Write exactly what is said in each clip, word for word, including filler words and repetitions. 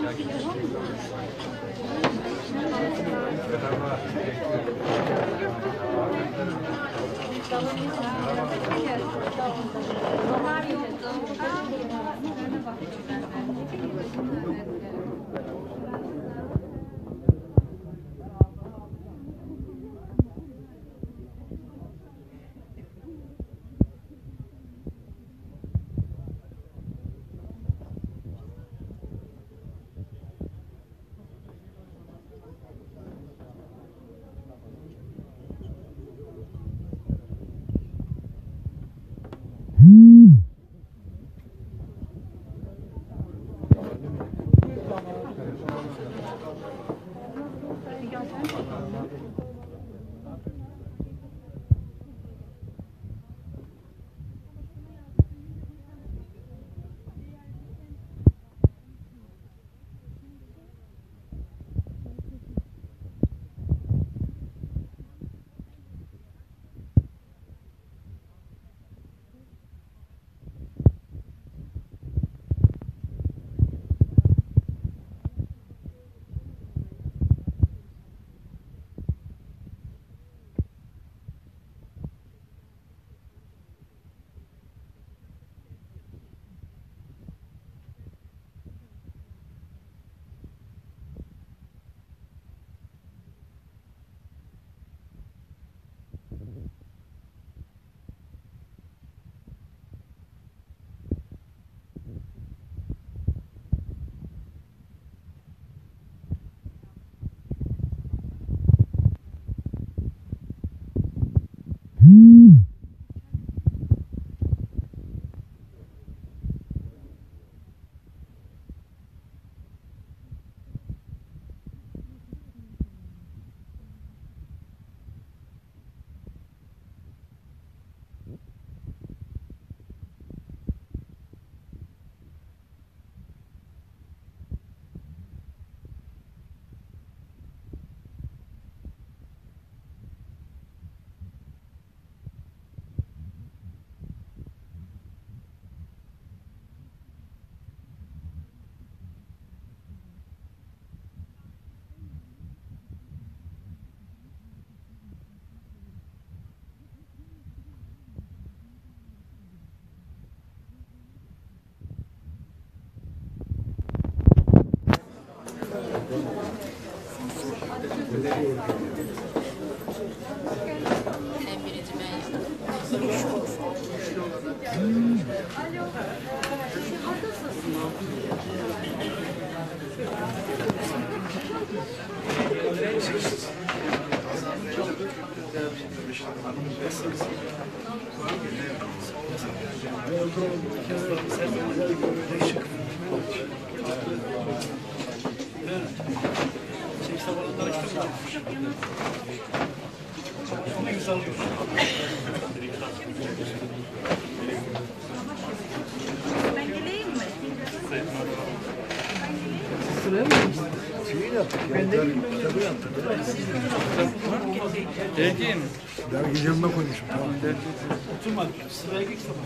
Dergi mi? Dergi yanına koymuşum. Tamam. Oturma. Sıraya geç tamam.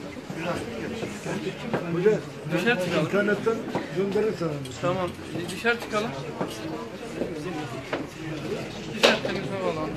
Hoca, Dışarı çıkalım. internetten gönderirsen. Tamam. Dışarı çıkalım. Dışarı temiz hava alalım.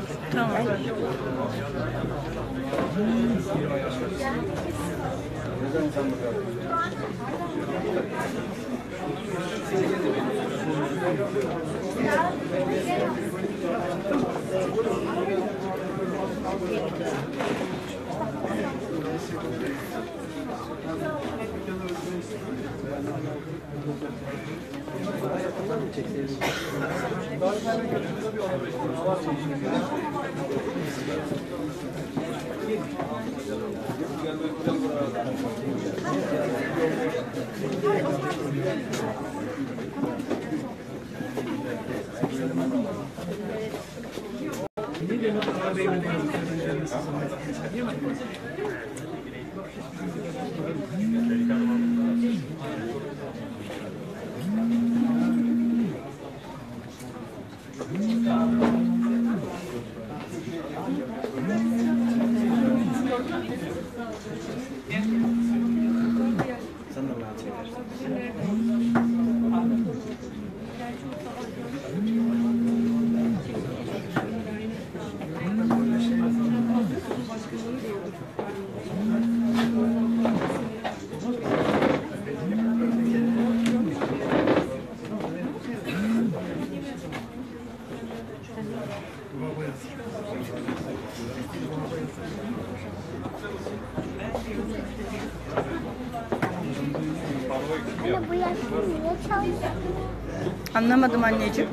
Tamam. Anne bu yaşlı niye çalışıyor? Anlamadım anneciğim.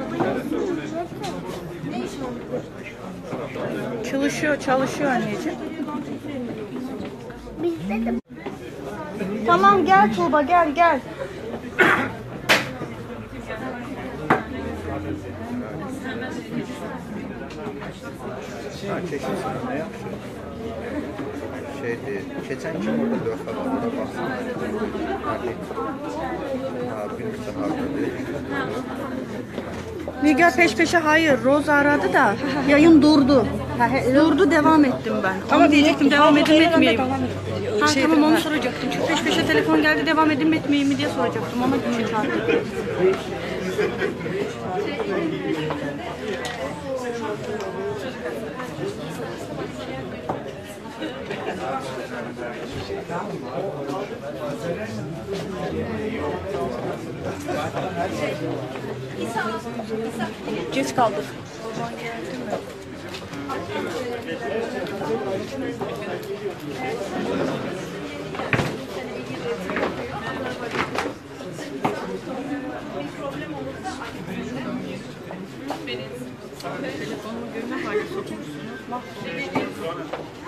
Çalışıyor, çalışıyor anneciğim. Bizde de Tamam gel Tuğba, gel gel. Ha, kesin sana ne yapsın? Şeydi, geçen kim orada dört falan da baksana. Hadi. Ha, bir daha böyle. Nigar peş peşe hayır. Roza aradı da yayın durdu. Durdu, devam ettim ben. Ama diyecektim devam edeyim mi etmeyeyim. Ha, tamam onu soracaktım. Çünkü peş peşe telefon geldi, devam edeyim mi etmeyeyim mi diye soracaktım. Ama gidecek artık. Geç kaldık. Telefonumu görme hali sokmuşsunuz. Mahvoldum.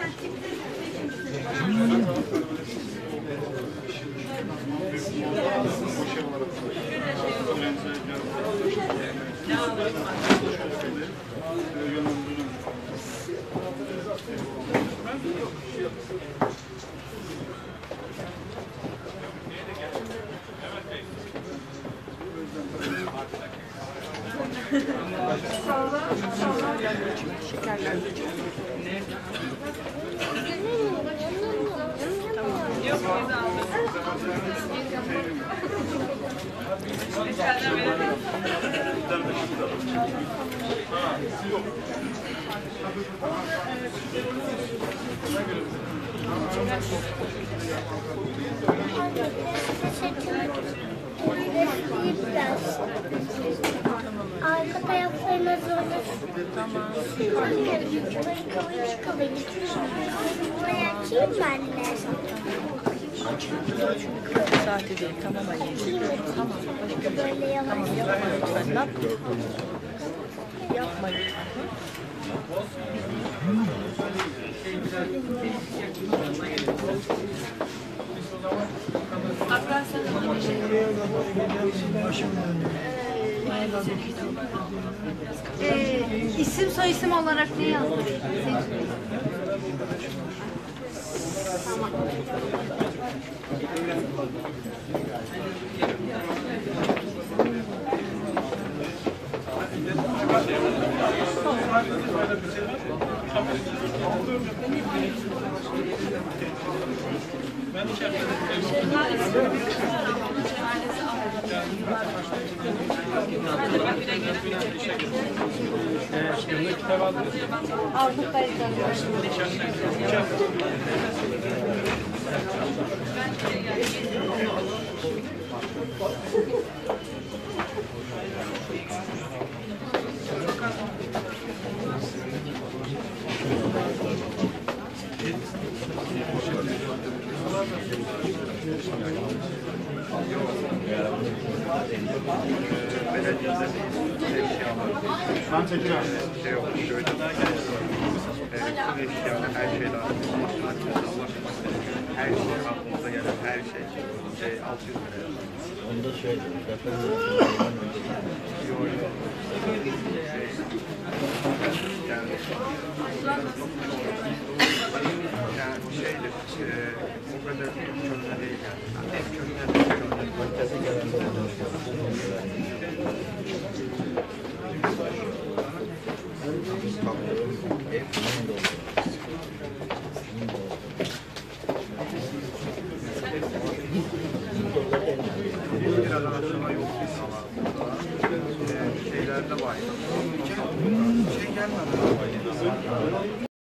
arka taraflarına zorla tamam. Anne, burayı kıvırcık kıvırcık. Burayı açayım mı anne? Saati değil, tamam anneciğim. Tamam. Böyle yavaş. Tamam, yapma lütfen. Ne yapıyorsun? Yapma lütfen. Ee, isim soy isim olarak ne yazdın? Tamam. Aldık kayıtlarını. Ben çekeceğim. Şey yok, şöyle. Evet, eşyada her şey lazım. Her şey, aklınıza gelen her şey. Şey, altı yüz liraya. Onda şey, deprem Yok, yok. Şey, yani, yani şeydir, e, o kadar köhne değil yani. En köhne de köhne. Biraz araştırma yok biz ama şeylerde var. Şey gelmedi.